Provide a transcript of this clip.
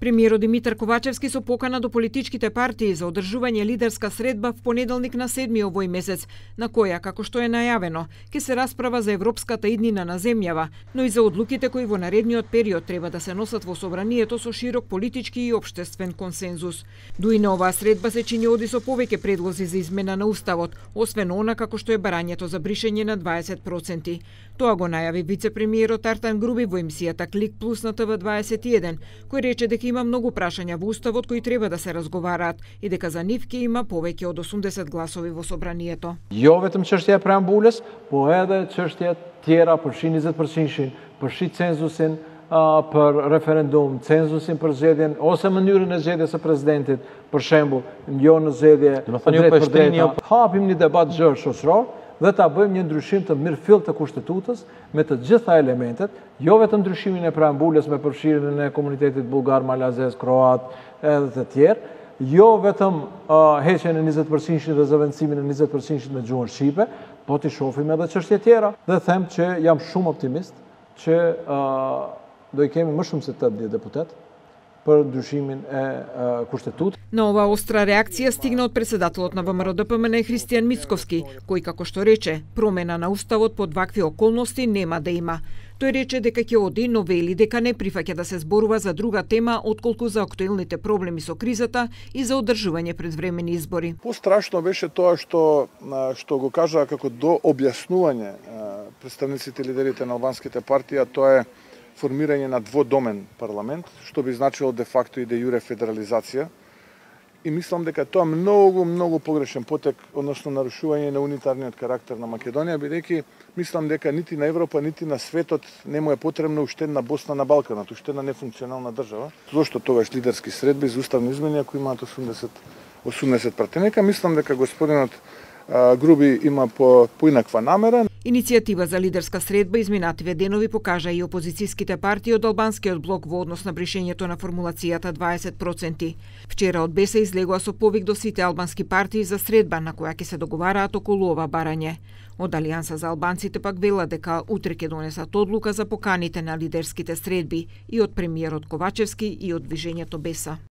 Премиерот Димитар Ковачевски со покана до политичките партии за одржување лидерска средба в понеделник на 7 овој месец, на која, како што е најавено, ќе се расправа за европската иднина на земјава, но и за одлуките кои во наредниот период треба да се носат во собранието со широк политички и општествен консензус. Дуи на оваа средба се чини оди со повеќе предлози за измена на уставот, освен она како што е барањето за бришење на 20%. Тоа го најави вице-премиерот Артан Груби во емисијата Клик Плюс на ТВ21, кој рече дека има многу прашања во уставот кои треба да се разговараат и дека за нив ќе има повеќе од 80 гласови во собранието. Jo vetëm çështja e preambulës, po edhe çështja tjera përfshin 20%, përfshin cenzusin për referendum, cenzusin për zgjedhjen ose mënyrën e zgjedhjes së presidentit, për shembull, jo në zgjedhje për drejt. Hapim një debat zgjer shoqëror dhe ta bëjmë një ndryshim të mirëfill të kushtetutës me të gjitha elementet, jo vetëm ndryshimin e preambulës me përfshirjen e komunitetit bullgar, malazez, kroat edhe të tjerë, jo vetëm heqjen e 20% dhe zëvendësimin e 20% me gjuhën shqipe, po t'i shohim edhe çështje tjera. Dhe them që jam shumë optimist që do i kemi më shumë se 80 deputet për ndryshimin e kushtetutës. На оваа остра реакција стигна од председателот на ВМРО-ДПМН Христијан Мицковски, кој како што рече, промена на уставот под вакви околности нема да има. Тој рече дека ќе оди, но вели дека не прифаќа да се зборува за друга тема отколку за актуелните проблеми со кризата и за одржување предвремени избори. Пострашно беше тоа што го кажа како до објаснување представниците лидерите на албанските партии, а тоа е формирање на дводомен парламент, што би значило де факто и де јуре федерализација. И мислам дека тоа многу погрешен потек, односно нарушување на унитарниот карактер на Македонија, бидејќи мислам дека нити на Европа, нити на светот не му е потребна уште една Босна на Балканот, уште една нефункционална држава. Зошто тогаш лидерски средби за уставни измени ако имаат 80 пратеника? Мислам дека господинот Груби има поинаква намера. Иницијатива за лидерска средба изминативе денови покажа и опозицијските партии од албанскиот блок во однос на бришењето на формулацијата 20%. Вчера од БЕСА излегува со повик до сите албански партии за средба на која ќе се договараат околу ова барање. Од Алијанса за албанците пак велат дека утре ќе донесат одлука за поканите на лидерските средби и од премиерот Ковачевски и од движењето БЕСА.